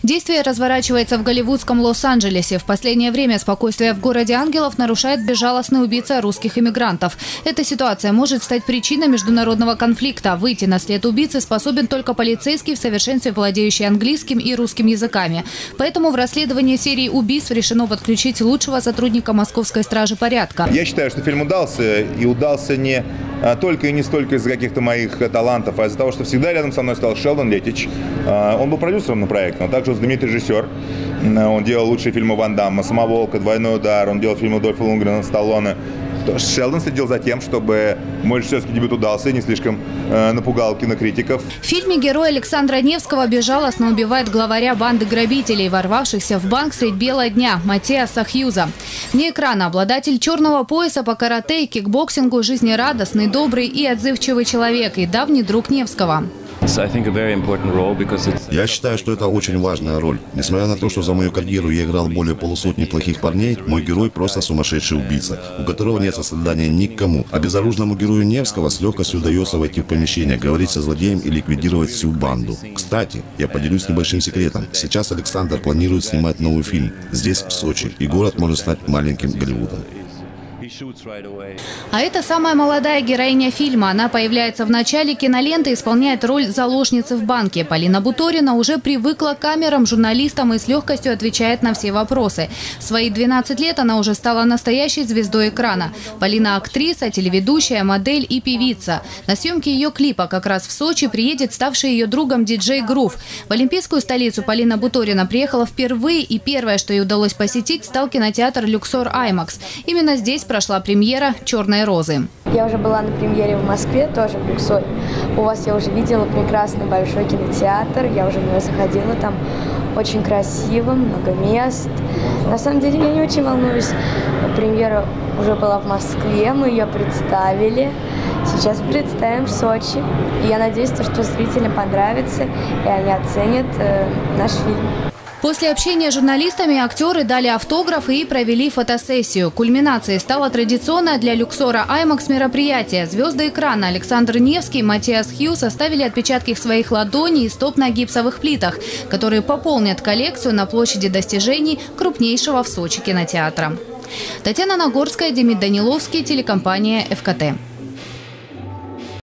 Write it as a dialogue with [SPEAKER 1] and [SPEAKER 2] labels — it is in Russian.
[SPEAKER 1] Действие разворачивается в голливудском Лос-Анджелесе. В последнее время спокойствие в городе ангелов нарушает безжалостный убийца русских иммигрантов. Эта ситуация может стать причиной международного конфликта. Выйти на след убийцы способен только полицейский, в совершенстве владеющий английским и русским языками. Поэтому в расследовании серии убийств решено подключить лучшего сотрудника Московской стражи порядка.
[SPEAKER 2] Я считаю, что фильм удался. И удался не только и не столько из-за каких-то моих талантов, а из-за того, что всегда рядом со мной стал Шелдон Леттич. Он был продюсером на проекте, он также знаменитый режиссер. Он делал лучшие фильмы Ван Дамма, «Самоволка», «Двойной удар», он делал фильмы Дольфа Лундгрена, Сталлоне. Шелдон следил за тем, чтобы мой режиссерский дебют удался и не слишком напугал кинокритиков.
[SPEAKER 1] В фильме герой Александра Невского безжалостно убивает главаря банды грабителей, ворвавшихся в банк средь бела дня, Матиаса Хьюза. Вне экрана обладатель черного пояса по карате и кикбоксингу, жизнерадостный, добрый и отзывчивый человек и давний друг Невского.
[SPEAKER 3] Я считаю, что это очень важная роль. Несмотря на то, что за мою карьеру я играл более полусотни плохих парней, мой герой просто сумасшедший убийца, у которого нет сострадания ни к кому. А безоружному герою Невского с легкостью удается войти в помещение, говорить со злодеем и ликвидировать всю банду. Кстати, я поделюсь небольшим секретом. Сейчас Александр планирует снимать новый фильм здесь, в Сочи, и город может стать маленьким Голливудом.
[SPEAKER 1] А это самая молодая героиня фильма. Она появляется в начале киноленты, исполняет роль заложницы в банке. Полина Буторина уже привыкла к камерам, журналистам и с легкостью отвечает на все вопросы. В свои 12 лет она уже стала настоящей звездой экрана. Полина – актриса, телеведущая, модель и певица. На съемки ее клипа как раз в Сочи приедет ставший ее другом диджей Грув. В олимпийскую столицу Полина Буторина приехала впервые, и первое, что ей удалось посетить, стал кинотеатр «Люксор IMAX». Именно здесь прошла премьера «Черной розы».
[SPEAKER 4] Я уже была на премьере в Москве, тоже в Люксоре. У вас я уже видела прекрасный большой кинотеатр, я уже в него заходила, там очень красиво, много мест. На самом деле я не очень волнуюсь. Премьера уже была в Москве, мы ее представили. Сейчас представим в Сочи. И я надеюсь, что зрителям понравится, и они оценят наш фильм.
[SPEAKER 1] После общения с журналистами актеры дали автографы и провели фотосессию. Кульминацией стало традиционное для Люксора IMAX мероприятие. Звезды экрана Александр Невский и Матиас Хьюз оставили отпечатки своих ладоней и стоп на гипсовых плитах, которые пополнят коллекцию на площади достижений крупнейшего в Сочи кинотеатра. Татьяна Нагорская, Демид Даниловский, телекомпания ФКТ.